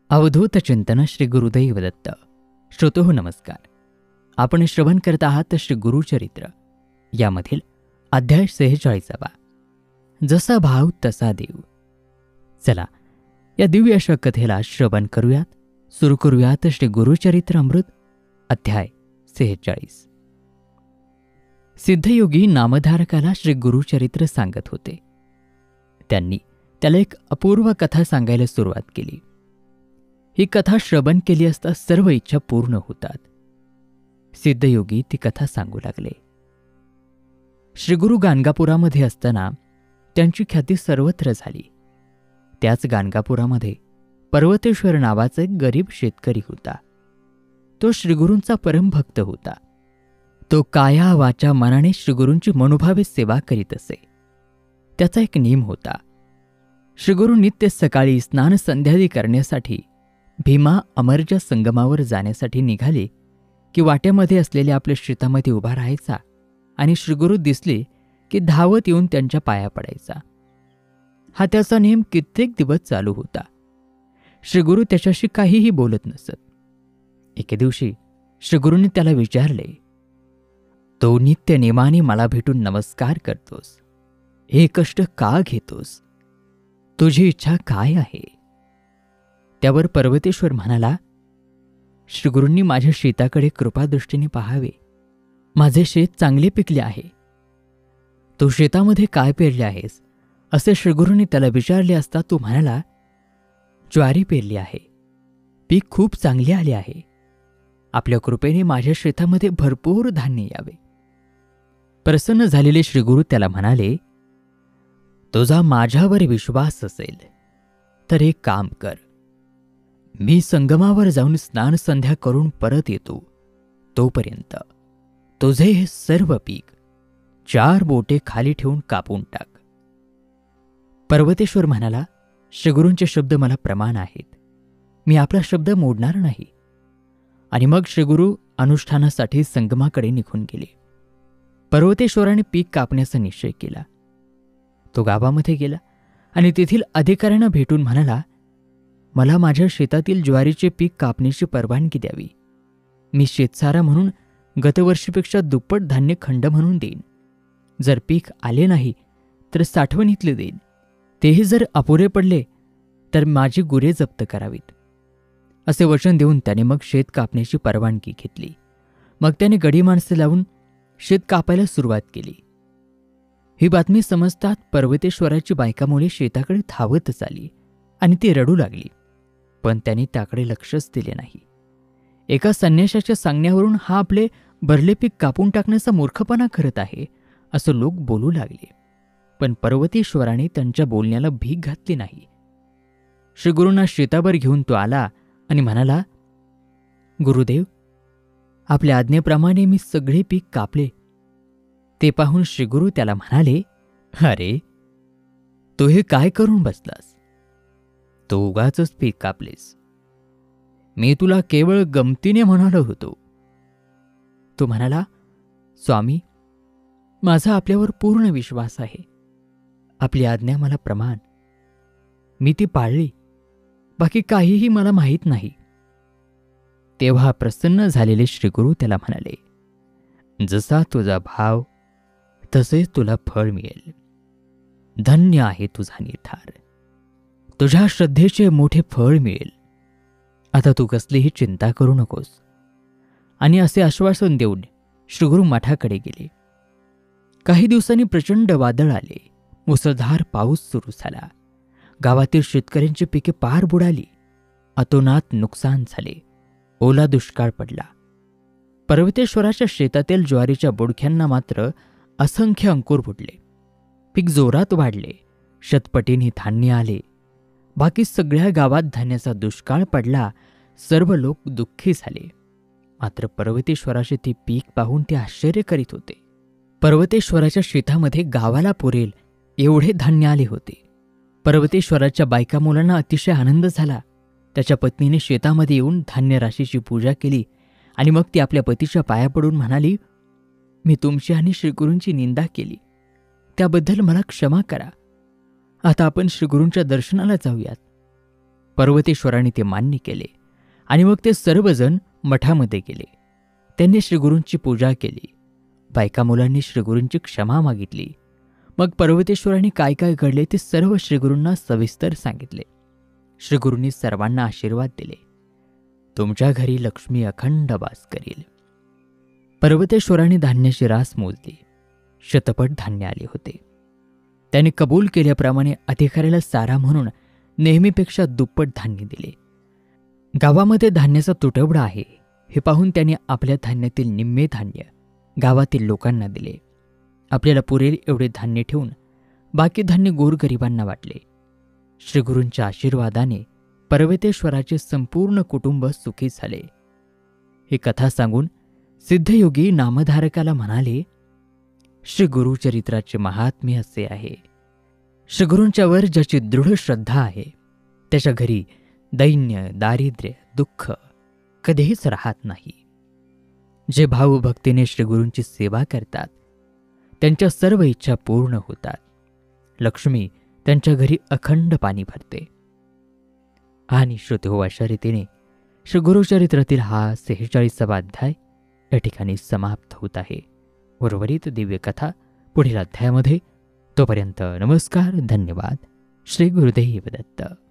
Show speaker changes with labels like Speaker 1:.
Speaker 1: अवधूत चिंतन श्री गुरुदेव दत्त. श्रोतो नमस्कार. आपण श्रवण करत आहात श्री गुरुचरित्र यामधील अध्याय 46. जसा भाव तसा देव. चला या दिव्य अशा कथेला श्रवण करूयात. सुरू करूयात श्री गुरुचरित्र अमृत अध्याय 46. सिद्धयोगी नामधारकाला श्री गुरुचरित्र सांगत होते. त्यांनी त्याला एक अपूर्व कथा सांगायला सुरुवात केली. ही कथा श्रवण केली असता सर्व इच्छा पूर्ण होतात. सिद्धयोगी ती कथा सांगू लागले. श्रीगुरु गाणगापुरामध्ये असताना त्यांची ख्याती सर्वत्र झाली. त्याच गाणगापुरामध्ये पर्वतेश्वर नावाचा एक गरीब शेतकरी होता. तो श्रीगुरूंचा परमभक्त होता. तो काया वाचा मनाने श्रीगुरूंची मनोभावे सेवा करीत असे. त्याचा एक नियम होता. श्रीगुरू नित्य सकाळी स्नान संध्यादी करण्यासाठी भीमा अमरच्या संगमावर जाण्यासाठी निघाले की वाट्यामध्ये असलेल्या आपल्या शेतामध्ये उभा राहायचा आणि श्रीगुरू दिसले की धावत येऊन त्यांच्या पाया पडायचा. हा त्याचा नियम कित्येक दिवस चालू होता. श्रीगुरू त्याच्याशी काहीही बोलत नसत. एके दिवशी श्रीगुरूंनी त्याला विचारले, तो नित्य नेमाने मला भेटून नमस्कार करतोस, हे कष्ट का घेतोस? तुझी इच्छा काय आहे? त्यावर पर्वतेश्वर म्हणाला, श्रीगुरूंनी माझ्या शेताकडे कृपादृष्टीने पाहावे. माझे शेत चांगले पिकले आहे. तू शेतामध्ये काय पेरले आहेस असे श्रीगुरूंनी त्याला विचारले असता तो म्हणाला, ज्वारी पेरली आहे. पीक खूप चांगले आले आहे. आपल्या कृपेने माझ्या शेतामध्ये भरपूर धान्य यावे. प्रसन्न झालेले श्रीगुरू त्याला म्हणाले, तुझा माझ्यावर विश्वास असेल तर एक काम कर. मी संगमावर जाऊन स्नान संध्या करून परत येतो. तोपर्यंत तुझे हे सर्व पीक 4 बोटे खाली ठेवून कापून टाक. पर्वतेश्वर म्हणाला, श्रीगुरूंचे शब्द मला प्रमाण आहेत. मी आपला शब्द मोडणार नाही. आणि मग श्रीगुरू अनुष्ठानासाठी संगमाकडे निघून गेले. पर्वतेश्वराने पीक कापण्याचा निश्चय केला. तो गावामध्ये गेला आणि तेथील अधिकाऱ्यांना भेटून म्हणाला, मला माझ्या शेतातील ज्वारीचे पीक कापण्याची परवानगी द्यावी. मी शेतसारा म्हणून गतवर्षीपेक्षा दुप्पट धान्य खंड म्हणून देईन. जर पीक आले नाही तर साठवणीतले देईन. तेही जर अपुरे पडले तर माझी गुरे जप्त करावीत. असे वचन देऊन त्याने मग शेत कापण्याची परवानगी घेतली. मग त्याने गडी माणसे लावून शेत कापायला सुरुवात केली. ही बातमी समजतात पर्वतेश्वराची बायकामुळे शेताकडे धावतच आली आणि ती रडू लागली. पण त्यांनी त्याकडे लक्षच दिले नाही. एका संन्याशाच्या सांगण्यावरून हा आपले भरले पीक कापून टाकण्याचा मूर्खपणा करत आहे असं लोक बोलू लागले. पण पर्वतेश्वराने त्यांच्या बोलण्याला भीक घातली नाही. श्रीगुरूंना शेतावर घेऊन तो आला आणि म्हणाला, गुरुदेव, आपल्या आज्ञेप्रमाणे मी सगळे पीक कापले. ते पाहून श्रीगुरू त्याला म्हणाले, अरे तू हे काय करून बसलास? तो उगाचच पीक कापलेस. मी तुला केवळ गमतीने म्हणालो होतो. तो म्हणाला, स्वामी, माझा आपल्यावर पूर्ण विश्वास आहे. आपली आज्ञा मला प्रमाण. मी ती पाळली. बाकी काहीही मला माहीत नाही. तेव्हा प्रसन्न झालेले श्रीगुरू त्याला म्हणाले, जसा तुझा भाव तसेच तुला फळ मिळेल. धन्य आहे तुझा निर्धार. तुझ्या श्रद्धेचे मोठे फळ मिळेल. आता तू कसलीही चिंता करू नकोस. आणि असे आश्वासन देऊन श्रीगुरू मठाकडे गेले. काही दिवसांनी प्रचंड वादळ आले. मुसळधार पाऊस सुरू झाला. गावातील शेतकऱ्यांची पिके पार बुडाली. अतोनात नुकसान झाले. ओला दुष्काळ पडला. पर्वतेश्वराच्या शेतातील ज्वारीच्या बुडख्यांना मात्र असंख्य अंकुर फुटले. पीक जोरात वाढले. शतपटीने धान्य आले. बाकी सगळ्या गावात धान्याचा दुष्काळ पडला. सर्व लोक दुःखी झाले. मात्र पर्वतेश्वराचे ते पीक पाहून ते आश्चर्य करीत होते. पर्वतेश्वराच्या शेतामध्ये गावाला पुरेल एवढे धान्य आले होते. पर्वतेश्वराच्या बायका मुलांना अतिशय आनंद झाला. त्याच्या पत्नीने शेतामध्ये येऊन धान्य राशीची पूजा केली आणि मग ती आपल्या पतीच्या पाया पडून म्हणाली, मी तुमची आणि श्रीगुरूंची निंदा केली. त्याबद्दल मला क्षमा करा. आता आपण श्रीगुरूंच्या दर्शनाला जाऊयात. पर्वतेश्वरांनी ते मान्य केले आणि मग ते सर्वजण मठामध्ये गेले. त्यांनी श्रीगुरूंची पूजा केली. बायका मुलांनी श्रीगुरूंची क्षमा मागितली. मग पर्वतेश्वरांनी काय काय घडले ते सर्व श्रीगुरूंना सविस्तर सांगितले. श्रीगुरूंनी सर्वांना आशीर्वाद दिले. तुमच्या घरी लक्ष्मी अखंड वास करील. पर्वतेश्वरांनी धान्याची रास मोजली. शतपट धान्य आले होते. त्यांनी कबूल केल्याप्रमाणे अधिकाऱ्याला सारा म्हणून नेहमीपेक्षा दुप्पट धान्य दिले. गावामध्ये धान्याचा तुटवडा आहे हे पाहून त्यांनी आपल्या धान्यातील निम्मे धान्य गावातील लोकांना दिले. आपल्याला पुरेल एवढे धान्य ठेवून बाकी धान्य गोरगरिबांना वाटले. श्रीगुरूंच्या आशीर्वादाने पर्वतेश्वराचे संपूर्ण कुटुंब सुखी झाले. ही कथा सांगून सिद्धयोगी नामधारकाला म्हणाले, श्री गुरुचरित्राचे महात्म्य असे आहे. श्रीगुरूंच्यावर ज्याची दृढ श्रद्धा आहे त्याच्या घरी दैन्य, दारिद्र्य, दुःख कधीच राहत नाही. जे भावभक्तीने श्रीगुरूंची सेवा करतात त्यांच्या सर्व इच्छा पूर्ण होतात. लक्ष्मी त्यांच्या घरी अखंड पाणी भरते. आणि श्रोते हो, अशा रीतीने श्रीगुरुचरित्रातील हा 46वा अध्याय या ठिकाणी समाप्त होत आहे. उर्वरित दिव्य कथा पुढील अध्यायामध्ये. तोपर्यंत नमस्कार, धन्यवाद. श्री गुरुदेव दत्त.